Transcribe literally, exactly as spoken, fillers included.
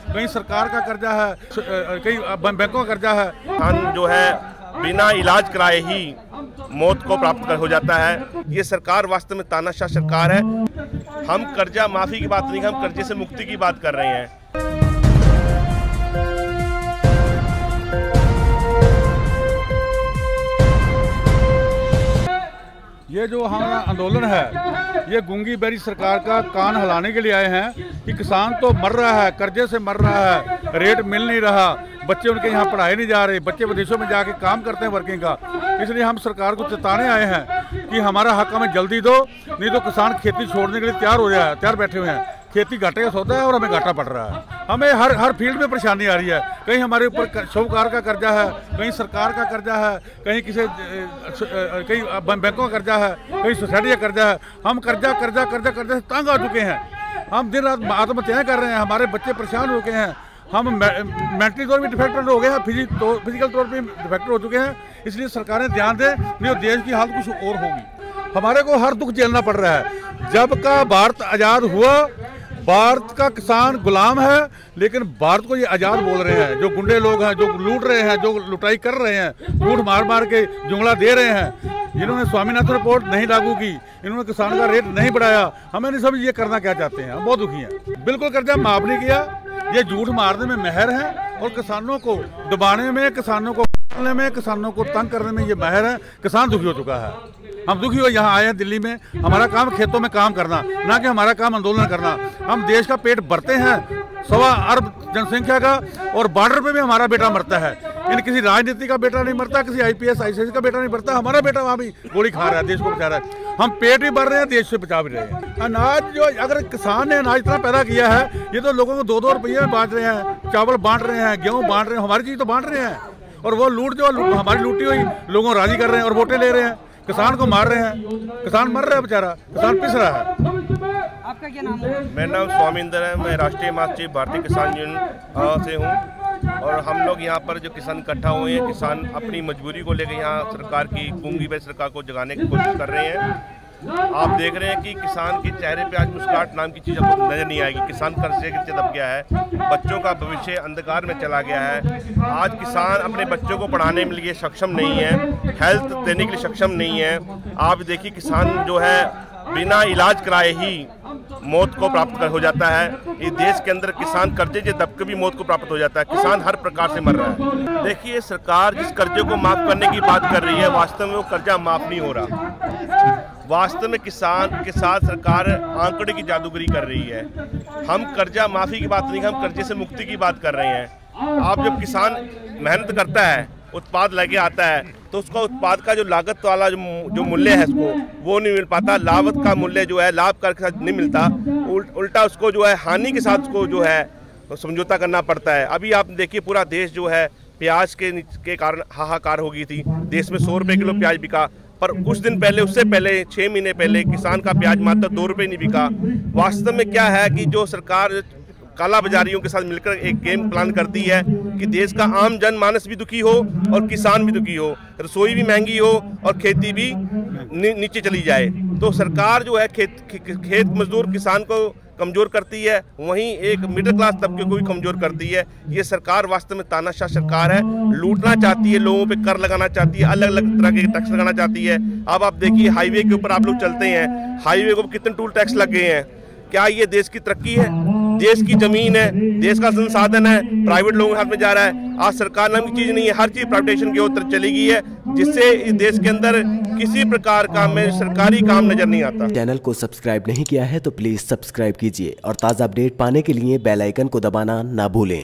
कहीं सरकार का कर्जा है, कहीं बैंकों का कर्जा है। किसान जो है बिना इलाज कराए ही मौत को प्राप्त कर हो जाता है। ये सरकार वास्तव में तानाशाह सरकार है। हम कर्जा माफी की बात नहीं, हम कर्जे से मुक्ति की बात कर रहे हैं। ये जो हमारा आंदोलन है, ये गूंगी बैरी सरकार का कान हिलाने के लिए आए हैं कि किसान तो मर रहा है, कर्जे से मर रहा है, रेट मिल नहीं रहा, बच्चे उनके यहाँ पढ़ाए नहीं जा रहे, बच्चे विदेशों में जाके काम करते हैं वर्किंग का। इसलिए हम सरकार को चेताने आए हैं कि हमारा हक हमें जल्दी दो, नहीं तो किसान खेती छोड़ने के लिए तैयार हो जाए तैयार बैठे हुए हैं। खेती घाटे का सौदा है और हमें घाटा पड़ रहा है। हमें हर हर फील्ड में परेशानी आ रही है। कहीं हमारे ऊपर साहूकार का कर्जा है, कहीं सरकार का कर्जा है, कहीं किसी कहीं बैंकों का कर्जा है, कहीं सोसाइटी का कर्जा है। हम कर्जा कर्जा कर्जा कर्जा से तंग आ चुके हैं। हम दिन रात आत्महत्याएं कर रहे हैं, हमारे बच्चे परेशान हो गए हैं। हम मेंटली तौर पर डिफेक्टेड हो गए हैं, फिजिकल तौर पर डिफेक्टेड हो चुके हैं। इसलिए सरकारें ध्यान दें, नहीं तो देश की हालत कुछ और होगी। हमारे को हर दुख झेलना पड़ रहा है। जब का भारत आज़ाद हुआ, भारत का किसान गुलाम है, लेकिन भारत को ये आज़ाद बोल रहे हैं। जो गुंडे लोग हैं, जो लूट रहे हैं, जो लुटाई कर रहे हैं, झूठ मार मार के जुमला दे रहे हैं, जिन्होंने स्वामीनाथन रिपोर्ट नहीं लागू की, इन्होंने किसान का रेट नहीं बढ़ाया, हमें नहीं समझ ये करना क्या चाहते हैं। हम बहुत दुखी हैं। बिल्कुल कर्जा माफ नहीं किया, ये झूठ मारने में माहिर है और किसानों को दबाने में, किसानों को करने में, किसानों को तंग करने में ये माहिर है। किसान दुखी हो चुका है। हम दुखी हो यहाँ आए हैं दिल्ली में। हमारा काम खेतों में काम करना, ना कि हमारा काम आंदोलन करना। हम देश का पेट भरते हैं, सवा अरब जनसंख्या का, और बॉर्डर पे भी हमारा बेटा मरता है। इन किसी राजनीति का बेटा नहीं मरता, किसी आईपीएस आईसीएस का बेटा नहीं मरता, हमारा बेटा वहाँ भी गोली खा रहा है, देश को बचा रहा है। हम पेट भी भर रहे हैं, देश से बचा भी रहे हैं। अनाज जो अगर किसान ने अनाज इतना पैदा किया है, ये तो लोगों को दो दो रुपये में बांट रहे हैं, चावल बांट रहे हैं, गेहूँ बांट रहे हैं, हमारी चीज़ तो बांट रहे हैं। और वो लूट जो हमारी लूटी हुई लोगों को राजी कर रहे हैं और वोटें ले रहे हैं। किसान को मार रहे हैं, किसान मर रहा है बेचारा, किसान पिस रहा है। आपका क्या नाम है? मेरा नाम स्वामींदर है। मैं राष्ट्रीय महासचिव भारतीय किसान यूनियन से हूँ। और हम लोग यहाँ पर जो किसान इकट्ठा हुए हैं, किसान अपनी मजबूरी को लेकर यहाँ सरकार की गूंगी बैरी सरकार को जगाने की कोशिश कर रहे हैं। आप देख रहे हैं कि किसान के चेहरे पे आज मुस्कुराहट नाम की चीज़ आपको नजर नहीं आएगी। किसान कर्जे के नीचे दब गया है, बच्चों का भविष्य अंधकार में चला गया है। आज किसान अपने बच्चों को पढ़ाने के लिए सक्षम नहीं है, हेल्थ देने के लिए सक्षम नहीं है। आप देखिए किसान जो है बिना इलाज कराए ही मौत को प्राप्त कर हो जाता है। इस देश के अंदर किसान कर्जे के दब के भी मौत को प्राप्त हो जाता है। किसान हर प्रकार से मर रहा है। देखिए सरकार जिस कर्जे को माफ करने की बात कर रही है, वास्तव में वो कर्जा माफ नहीं हो रहा। वास्तव में किसान के साथ सरकार आंकड़े की जादूगरी कर रही है। हम कर्जा माफी की बात नहीं, हम कर्जे से मुक्ति की बात कर रहे हैं। आप जब किसान मेहनत करता है, उत्पाद लेके आता है, तो उसका उत्पाद का जो लागत वाला जो जो मूल्य है उसको वो नहीं मिल पाता। लागत का मूल्य जो है लाभ कर के साथ नहीं मिलता, उल, उल्टा उसको जो है हानि के साथ उसको जो है समझौता करना पड़ता है। अभी आप देखिए पूरा देश जो है प्याज के के कारण हाहाकार हो गई थी। देश में सौ रुपये किलो प्याज बिका, पर कुछ दिन पहले, उससे पहले छः महीने पहले किसान का प्याज मात्र दो रुपये नहीं बिका। वास्तव में क्या है कि जो सरकार काला बाजारियों के साथ मिलकर एक गेम प्लान करती है कि देश का आम जनमानस भी दुखी हो और किसान भी दुखी हो, रसोई भी महंगी हो और खेती भी नी, नीचे चली जाए। तो सरकार जो है खेत खे, खेत मजदूर किसान को कमज़ोर करती है, वहीं एक मिडिल क्लास तबके को भी कमज़ोर करती है। ये सरकार वास्तव में तानाशाह सरकार है। लूटना चाहती है, लोगों पे कर लगाना चाहती है, अलग अलग तरह के टैक्स लगाना चाहती है। अब आप देखिए हाईवे के ऊपर आप लोग चलते हैं, हाईवे को कितने टूल टैक्स लग गए हैं। क्या ये देश की तरक्की है? देश की जमीन है, देश का संसाधन है, प्राइवेट लोगों के हाथ में जा रहा है। आज सरकार नाम की चीज़ नहीं है, हर चीज़ प्राइवेटाइजेशन की ओर चली गई है, जिससे इस देश के अंदर किसी प्रकार का में सरकारी काम नजर नहीं आता। चैनल को सब्सक्राइब नहीं किया है तो प्लीज सब्सक्राइब कीजिए और ताज़ा अपडेट पाने के लिए बेल आइकन को दबाना ना भूलें।